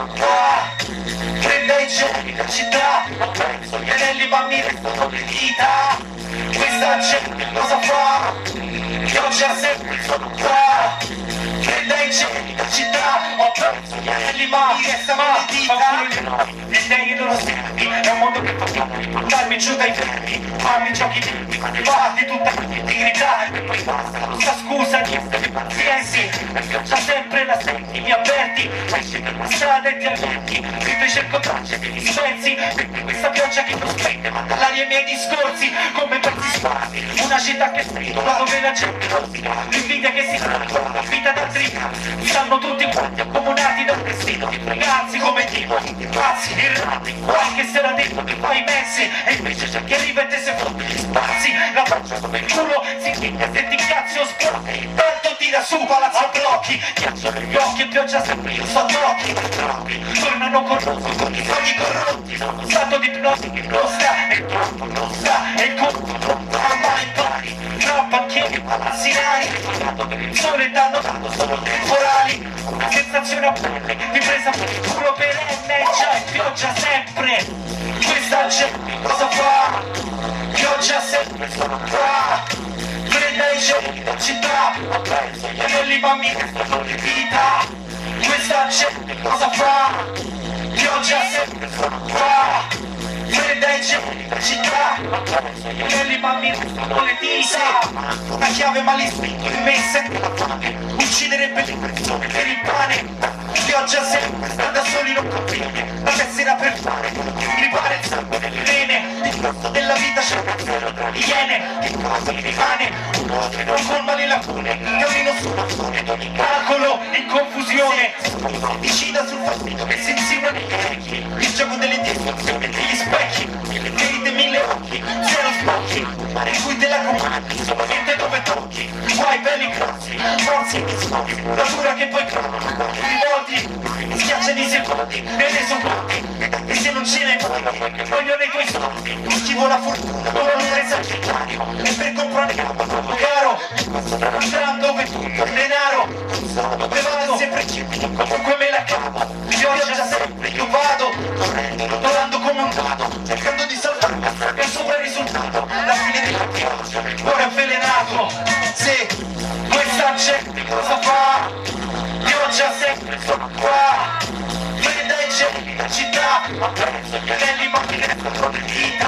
sono qua. Prenda i giorni la città, gli anelli ma mi restano le dita. Questa gente cosa fa? Pioggia sempre sono qua. Prenda i giorni la città, ho perso gli anelli ma mi restano le dita. E lei non lo senti, è un mondo che fa darmi giù dai fermi. Fammi giochi di fatti tutta l'integrità. E poi basta, non sa scusa, niente di pazienza. Già sempre la senti, mi avverti. La strada e ti avverti. Invece il contraccio che mi spezzi. Questa pioggia che non spende, ma dall'aria i miei discorsi. Come pezzi sparati, una città che scrivo, dove la gente non si va. L'invidia che si fa, la vita d'altri cazzi. Stanno tutti quanti accomunati dal destino di ragazzi come tipo pazzi, errati. Qualche sera dentro che fai messi. E invece c'è chi arriva e te se fondi gli spazi. La faccia come il culo, si chiglia, se ti cazzo esplode. Intanto tira su, palazzo a blocchi. Ghiaccio negli occhi e pioggia sempre, io so tocchi. Tornano corrotti con i sogni corrotti. Sono stato di ipnosi che non sta. E troppo non sta. E il colpo non va mai pari. Tra banchieri e palazzinari. Per il sole danno tanto solo temporali. Una sensazione a pelle, ripresa per il culo perenne. Già è pioggia sempre. Questa gente cosa fa? Pioggia sempre sono qua. Prenda i giorni da città. Ho perso gli anelli ma mi restano le dita. Questa gente cosa fa? Pioggia sempre sono qua. Prenda i giorni da città. Ho perso gli anelli ma mi restano le dita. Una chiave malissimo in me sente la fame. Ucciderebbe le persone per il pane. Pioggia sempre, sta da soli non conviene. La tessera per fare, mi pare il sangue delle vene. Il costo della vita c'è un zero tra le iene. Che cosa mi rimane? Un odore non colma le lacune. Cammino sulla fune d'ogni calcolo in confusione. Vicina sul fastidio che si insinua negli orecchi. Il gioco delle disfunzioni degli specchi. Mille ferite, mille occhi, zero sbocchi. Mare in cui te la comandi, solamente dove tocchi. Guai belli grossi, forze che scopi. La dura che poi crolla, rivolti. Schiacciano i secondi, ne reso conti. E se non ce ne vogliono i tuoi soldi. Schivo la fortuna, loro non esagerano. E per comprare un caro, andando dove tutto il denaro. Dove vado sempre cieco, comunque me la cavo. Pioggia sempre, io vado, volando come un dado, cercando di salvare e sopra il risultato. La fine della pioggia, il cuore avvelenato. Se questa gente cosa fa? Pioggia sempre sono qua. Prenda i geni la città. Ho perso gli anelli ma mi restano le dita.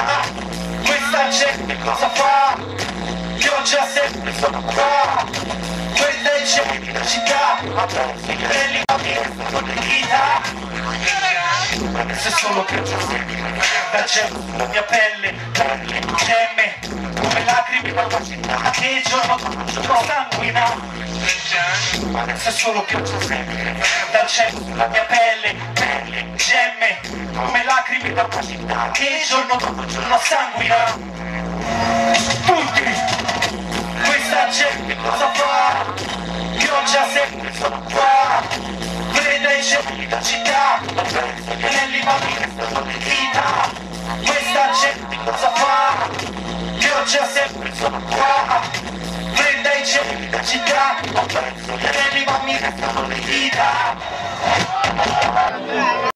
Questa gente cosa fa? Pioggia sempre sono qua. Prenda i geni la città. Ho perso gli anelli ma mi restano le dita. Se solo pioggia sempre da cielo sulla mia pelle, perle, gemme, come lacrime quando città che giorno sanguina. Se solo pioggia sempre dal cielo sulla mia pelle, perle, gemme, come lacrime quando città che giorno dopo giorno sanguina. Tutti, questa gente cosa fa? Pioggia sempre sono qua. Prenda i giorni da città. Ho perso gli anelli ma mi restano le dita. Questa gente cosa fa? Pioggia sempre sono qua. Prenda i giorni da città. Ho perso gli anelli ma mi restano le dita.